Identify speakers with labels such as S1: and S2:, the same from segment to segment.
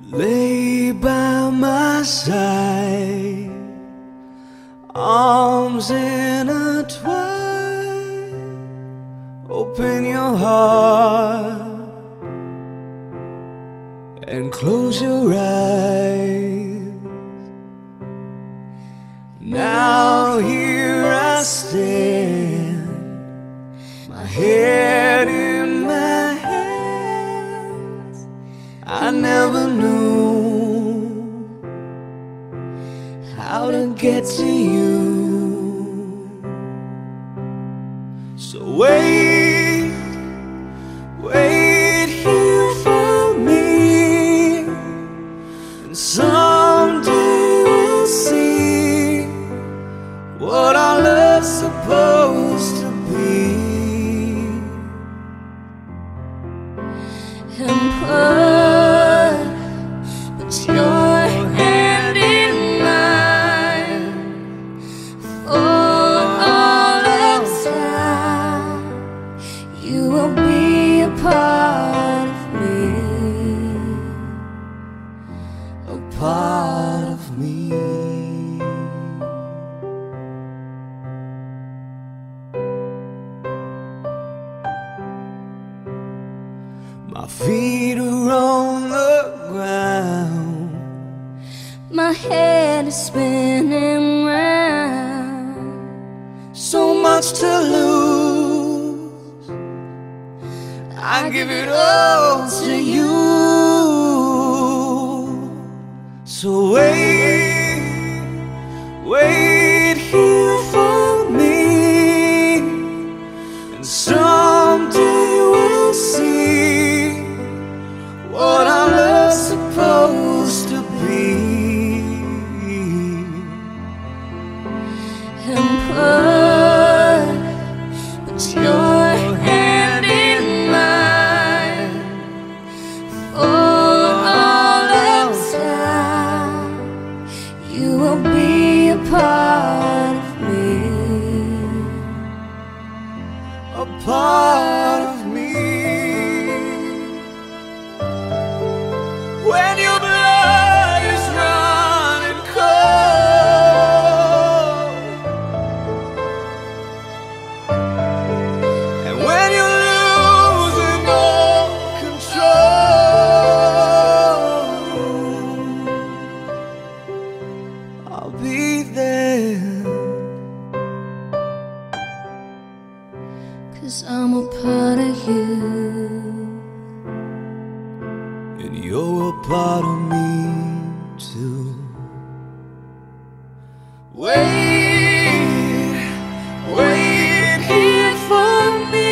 S1: Lay by my side, arms intertwined. Open your heart and close your eyes. Now here I stand, my head in my hands. I never knew how to get to you. So wait, wait here for me, and someday we'll see what our love's supposed to be.
S2: And put your hand in mine for all of time. You will be a part of me,
S1: A part of me. My feet are on the ground,
S2: my head is spinning round.
S1: so much to lose. I give it all to you. So wait, wait here for me, and someday we'll see what our love's supposed to be.
S2: And put your hand in mine for all of time. You will be a part of me,
S1: A part of me. When your blood is running cold, and when you're losing all control, I'll be there,
S2: 'cause I'm a part of you.
S1: and you're a part of me too. Wait, wait here for me,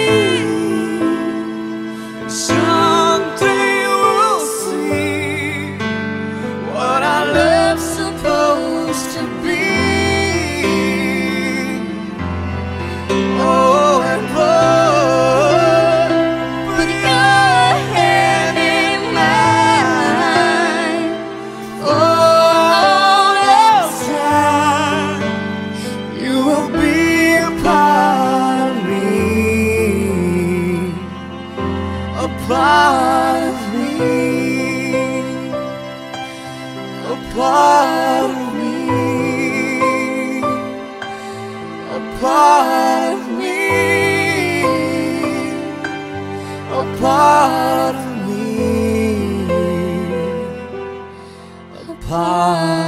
S1: and someday we'll see what our love's supposed to be. Oh, and put your hand in mine all the time. You will be a part of me, a part of me, a part of me, a part of me, a part of me, a part.